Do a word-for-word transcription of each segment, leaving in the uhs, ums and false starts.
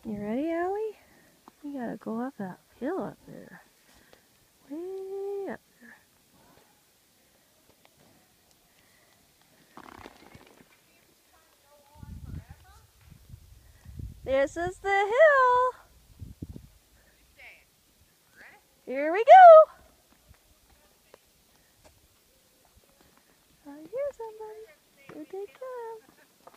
You ready, Allie? You gotta go up that hill up there. Way up there. This is the hill. Here we go. I hear somebody. Here they come.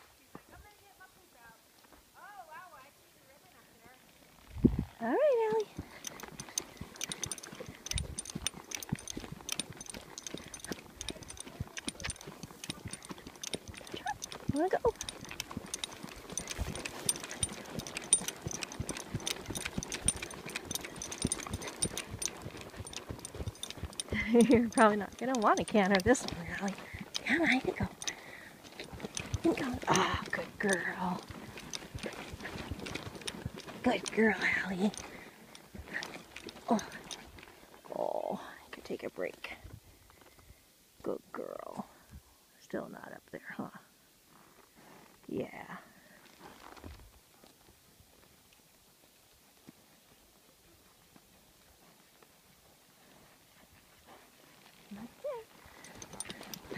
All right, Allie. Wanna go? You're probably not gonna want to canter this one, Allie. Come on, you can go. You can go. Ah, oh, good girl. Good girl, Allie. Oh, oh, I could take a break. Good girl. Still not up there, huh? Yeah. Not there.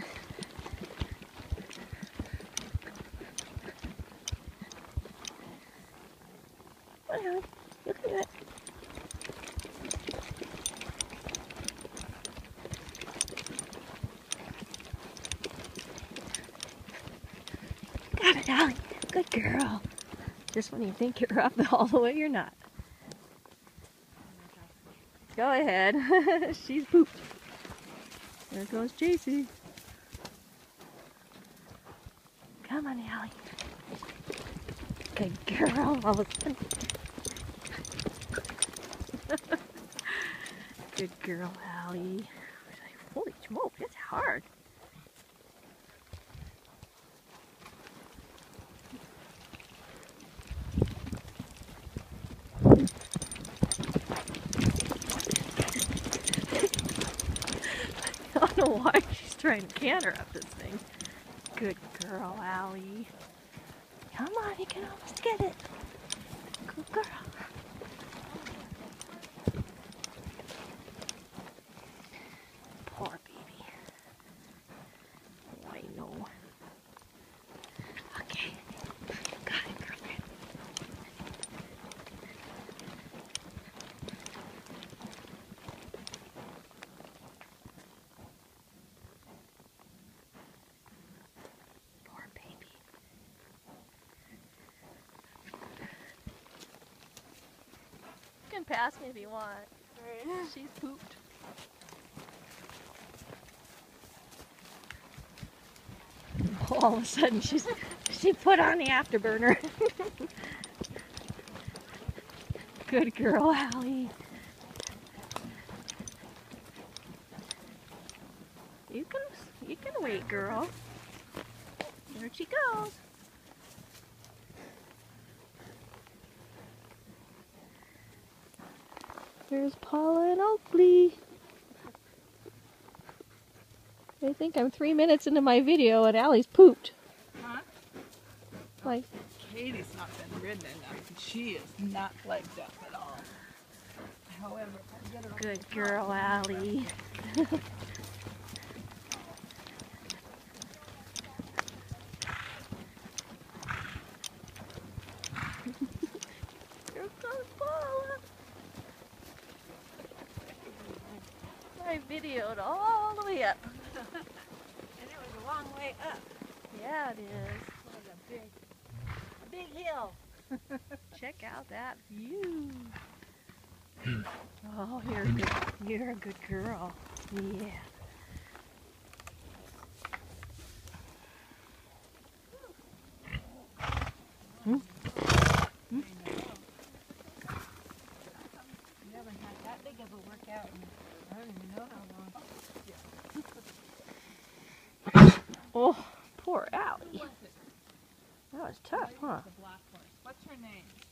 Come on, Allie. You can do it. Got it, Allie. Good girl. Just when you think you're up all the way, you're not. Go ahead. She's pooped. There goes J C. Come on, Allie. Good girl. All of a sudden. Good girl, Allie. Holy smoke, it's hard. I don't know why she's trying to canter up this thing. Good girl, Allie. Come on, you can almost get it. Good girl. Poor baby. Oh, I know. Okay. Got it, girlfriend. Poor baby. You can pass me if you want. Right. She's pooped. All of a sudden, she's she put on the afterburner. Good girl, Allie. You can you can wait, girl. There she goes. There's Paula and Oakley. I think I'm three minutes into my video and Allie's pooped. Huh? Like, Katie's not been ridden enough. She is not legged up at all. However, if I get her good girl, Allie. Here comes Paula. I videoed all the way up. And it was a long way up. Yeah, it is. It was a big, a big hill. Check out that view. Oh, you're a good, you're a good girl. Yeah. Hmm? Hmm? You haven't had that big of a workout in I don't even know how long. Oh, poor Allie. That was tough, huh? the black horse. What's her name?